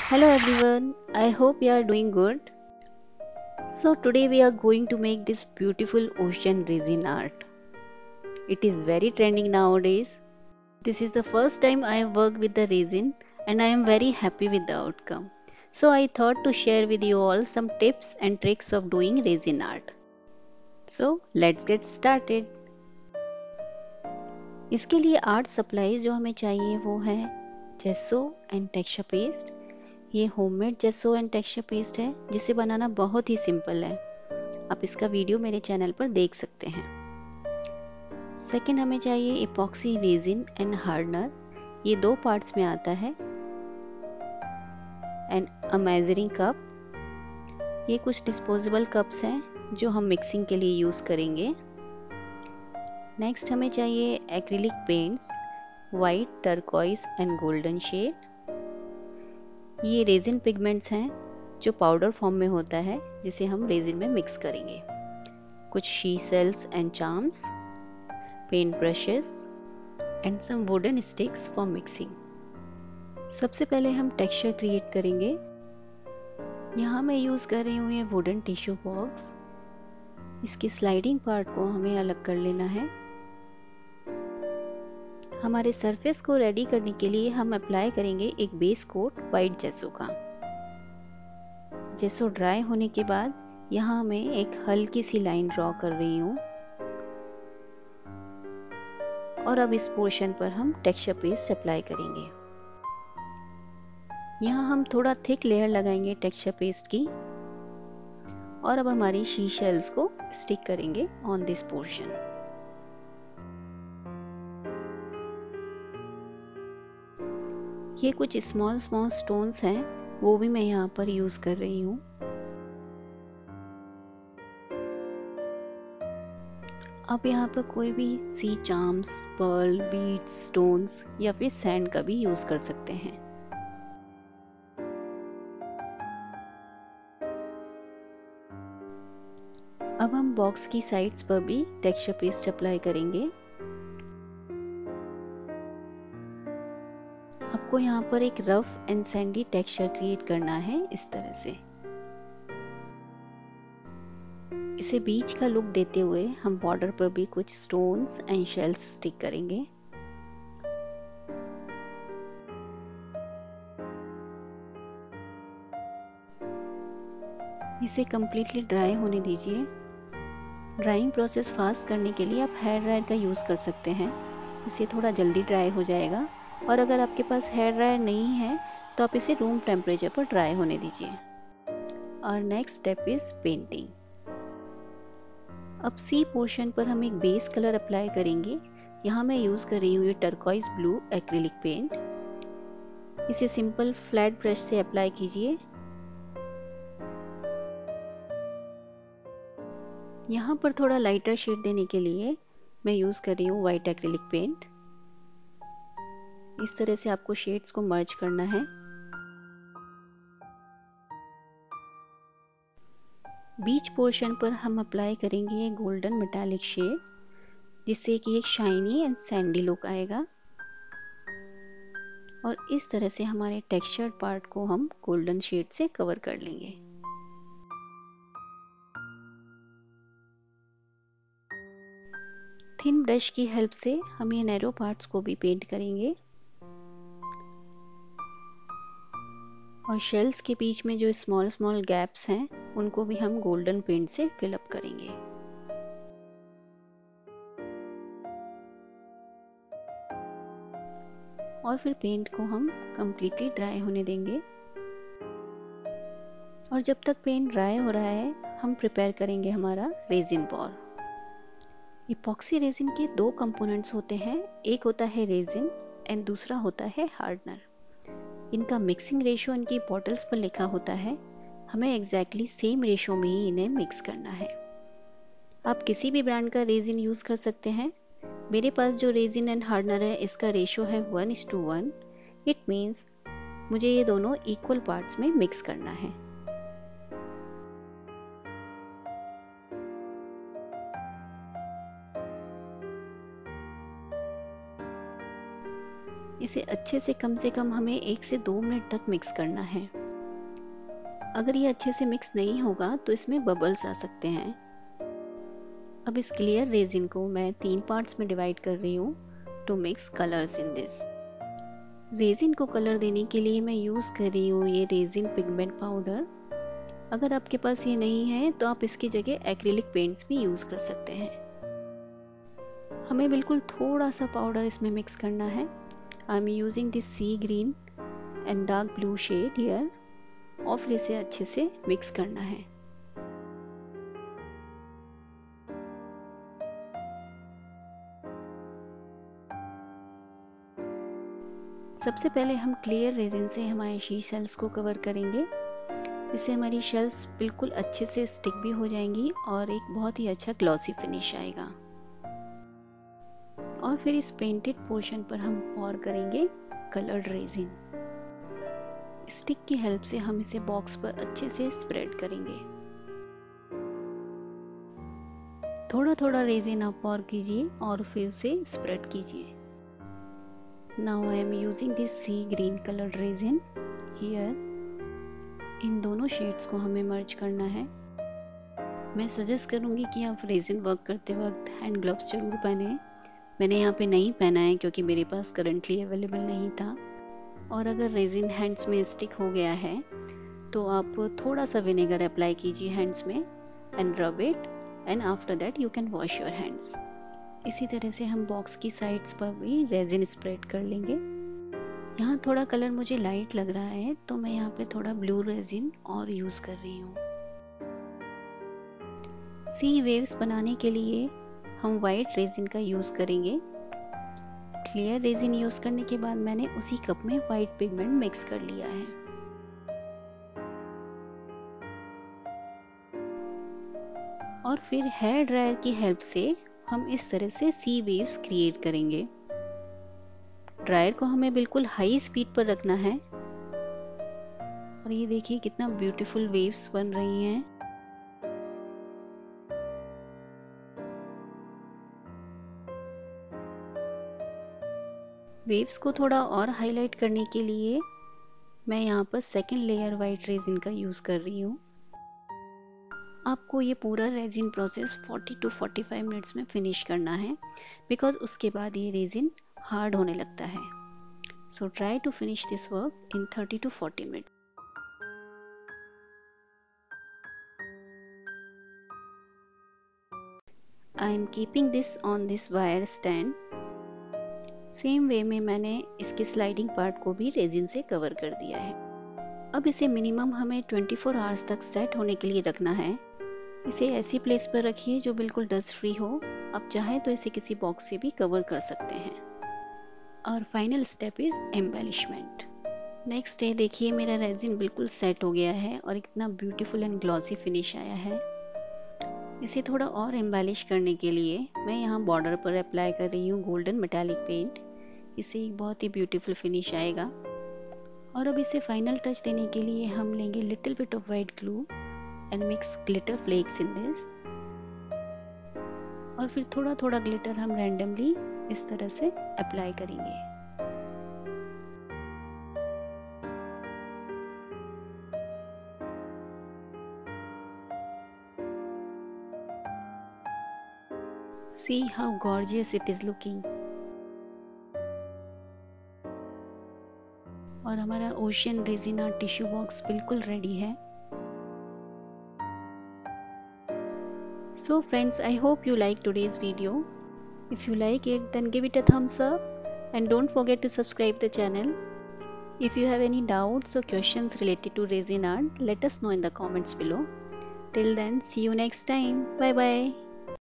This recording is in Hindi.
Hello everyone, I hope you are doing good. So today we are going to make this beautiful ocean resin art. It is very trending nowadays. This is the first time I have worked with the resin and I am very happy with the outcome. So I thought to share with you all some tips and tricks of doing resin art. So let's get started. इसके लिए आर्ट सप्लाईज जो हमें चाहिए वो है जेसो एंड टेक्सचर पेस्ट। ये homemade gesso and texture paste है जिसे बनाना बहुत ही सिंपल है। आप इसका वीडियो मेरे चैनल पर देख सकते हैं। सेकंड हमें चाहिए इपॉक्सी रेजिन एंड हार्डनर। ये दो पार्ट्स में आता है। And a measuring cup. ये कुछ डिस्पोजेबल कप्स हैं जो हम मिक्सिंग के लिए यूज़ करेंगे। नेक्स्ट हमें चाहिए acrylic paints, white, turquoise and golden shade. ये रेजिन पिगमेंट्स हैं जो पाउडर फॉर्म में होता है जिसे हम रेजिन में मिक्स करेंगे। कुछ sea shells and charms, paint brushes and some wooden sticks for mixing. सबसे पहले हम टेक्सचर क्रिएट करेंगे। यहाँ मैं यूज़ कर रही हूँ ये वुडन टिश्यू बॉक्स। इसकी स्लाइडिंग पार्ट को हमें अलग कर लेना है। हमारे सरफेस को रेडी करने के लिए हम अप्लाई करेंगे एक बेस कोट वाइट जेसो का। जेसो ड्राई होने के बाद यहाँ मैं एक हल्की सी लाइन ड्रॉ कर रही हूँ और अब इस पोर्शन पर हम टेक्सचर पेस्ट अप्लाई करेंगे। यहाँ हम थोड़ा थिक लेयर लगाएंगे टेक्सचर पेस्ट की और अब हमारी शी शेल्स को स्टिक करेंगे ऑन दिस पोर्शन। ये कुछ स्मॉल स्टोन्स हैं, वो भी मैं यहाँ पर यूज कर रही हूँ। आप यहाँ पर कोई भी sea charms, pearl, beads, stones या फिर सैंड का भी यूज कर सकते हैं। अब हम बॉक्स की साइड्स पर भी टेक्सचर पेस्ट अप्लाई करेंगे। आपको यहाँ पर एक rough and sandy texture create करना है इस तरह से। इसे बीच का लुक देते हुए हम बॉर्डर पर भी कुछ स्टोन्स एंड शेल्स स्टिक करेंगे। इसे कंप्लीटली ड्राई होने दीजिए। ड्राइंग प्रोसेस फास्ट करने के लिए आप हेयर ड्रायर का यूज़ कर सकते हैं। इससे थोड़ा जल्दी ड्राई हो जाएगा। और अगर आपके पास हेयर ड्रायर नहीं है तो आप इसे रूम टेम्परेचर पर ड्राई होने दीजिए। और नेक्स्ट स्टेप इज पेंटिंग। अब सी पोर्शन पर हम एक बेस कलर अप्लाई करेंगे। यहाँ मैं यूज़ कर रही हूँ ये टर्कोइज ब्लू एक्रिलिक पेंट। इसे सिंपल फ्लैट ब्रश से अप्लाई कीजिए। यहाँ पर थोड़ा लाइटर शेड देने के लिए मैं यूज़ कर रही हूँ वाइट एक्रिलिक पेंट। इस तरह से आपको शेड्स को मर्ज करना है। बीच पोर्शन पर हम अप्लाई करेंगे ये गोल्डन मेटालिक शेड, जिससे कि एक शाइनी एंड सैंडी लुक आएगा। और इस तरह से हमारे टेक्सचर्ड पार्ट को हम गोल्डन शेड से कवर कर लेंगे। थिन ब्रश की हेल्प से हम ये नैरो पार्ट्स को भी पेंट करेंगे और शेल्स के बीच में जो स्मॉल गैप्स हैं उनको भी हम गोल्डन पेंट से फिल अप करेंगे। और फिर पेंट को हम कंप्लीटली ड्राई होने देंगे। और जब तक पेंट ड्राई हो रहा है हम प्रिपेयर करेंगे हमारा रेजिन बॉल। इपॉक्सी रेजिन के दो कंपोनेंट्स होते हैं, एक होता है रेजिन एंड दूसरा होता है हार्डनर। इनका मिक्सिंग रेशियो इनकी बॉटल्स पर लिखा होता है। हमें एग्जैक्टली सेम रेशियो में ही इन्हें मिक्स करना है। आप किसी भी ब्रांड का रेजिन यूज़ कर सकते हैं। मेरे पास जो रेजिन एंड हार्डनर है इसका रेशियो है 1:1। इट मीन्स मुझे ये दोनों इक्वल पार्ट्स में मिक्स करना है। इसे अच्छे से कम हमें 1 से 2 मिनट तक मिक्स करना है। अगर ये अच्छे से मिक्स नहीं होगा तो इसमें बबल्स आ सकते हैं। अब इस क्लियर रेजिन को मैं 3 पार्ट्स में डिवाइड कर रही हूँ to mix colours in this. Resin को कलर देने के लिए मैं यूज़ कर रही हूँ ये रेजिन पिगमेंट पाउडर। अगर आपके पास ये नहीं है तो आप इसकी जगह एक्रिलिक पेंट्स भी यूज़ कर सकते हैं। हमें बिल्कुल थोड़ा सा पाउडर इसमें मिक्स करना है। I am using this sea green and dark blue shade here और फिर इसे अच्छे से मिक्स करना है। सबसे पहले हम क्लियर रेजिन से हमारे शी शेल्स को कवर करेंगे। इससे हमारी शेल्स बिल्कुल अच्छे से स्टिक भी हो जाएंगी और एक बहुत ही अच्छा ग्लॉसी फिनिश आएगा। और फिर इस पेंटेड पोर्शन पर हम पॉर करेंगे कलर्ड रेजिन। स्टिक की हेल्प से हम इसे बॉक्स पर अच्छे से स्प्रेड करेंगे। थोड़ा थोड़ा रेजिन आप पॉर कीजिए और फिर उसे स्प्रेड कीजिए। Now I am using this sea green coloured resin here. इन दोनों शेड्स को हमें मर्ज करना है। मैं सजेस्ट करूंगी कि आप रेजिन वर्क करते वक्त हैंड ग्लव्स जरूर पहने। मैंने यहाँ पे नहीं पहना है क्योंकि मेरे पास करंटली अवेलेबल नहीं था। और अगर रेजिन हैंड्स में स्टिक हो गया है तो आप थोड़ा सा विनेगर अप्लाई कीजिए हैंड्स में and rub it and after that you can wash your hands. इसी तरह से हम बॉक्स की साइड्स पर भी रेजिन स्प्रेड कर लेंगे। यहाँ थोड़ा कलर मुझे लाइट लग रहा है तो मैं यहाँ पे थोड़ा ब्लू रेजिन और यूज़ कर रही हूँ। सी वेव्स बनाने के लिए हम वाइट रेजिन का यूज़ करेंगे। क्लियर रेजिन यूज़ करने के बाद मैंने उसी कप में वाइट पिगमेंट मिक्स कर लिया है। और फिर हेयर ड्रायर की हेल्प से हम इस तरह से सी वेव्स क्रिएट करेंगे। ड्रायर को हमें बिल्कुल हाई स्पीड पर रखना है। और ये देखिए कितना ब्यूटीफुल वेव्स बन रही हैं। वेव्स को थोड़ा और हाईलाइट करने के लिए मैं यहाँ पर सेकेंड लेयर वाइट रेजिन का यूज़ कर रही हूँ। आपको ये पूरा रेजिन प्रोसेस 40 to 45 मिनट्स में फिनिश करना है बिकॉज उसके बाद ये रेजिन हार्ड होने लगता है। So try to finish this work in 30 to 40 minutes. I am keeping this on this wire stand. Same way में मैंने इसके स्लाइडिंग पार्ट को भी रेजिन से कवर कर दिया है। अब इसे मिनिमम हमें 24 आवर्स तक सेट होने के लिए रखना है। इसे ऐसी प्लेस पर रखिए जो बिल्कुल डस्ट फ्री हो। आप चाहें तो इसे किसी बॉक्स से भी कवर कर सकते हैं। और final step is embellishment. Next day देखिए मेरा रेजिन बिल्कुल सेट हो गया है और इतना ब्यूटीफुल एंड ग्लॉसी फिनिश आया है। इसे थोड़ा और एम्बेलिश करने के लिए मैं यहाँ बॉर्डर पर अप्लाई कर रही हूँ गोल्डन मेटालिक पेंट। इससे एक बहुत ही ब्यूटीफुल फिनिश आएगा। और अब इसे फाइनल टच देने के लिए हम लेंगे little bit of white glue and mix glitter flakes in this. और फिर थोड़ा थोड़ा ग्लिटर हम रैंडमली इस तरह से अप्लाई करेंगे। See how gorgeous it is looking। और हमारा ocean resin art tissue box बिल्कुल रेडी है। So friends, I hope you like today's video. If you like it, then give it a thumbs up and don't forget to subscribe the channel. If you have any doubts or questions related to resin art, let us know in the comments below. Till then, see you next time. Bye bye.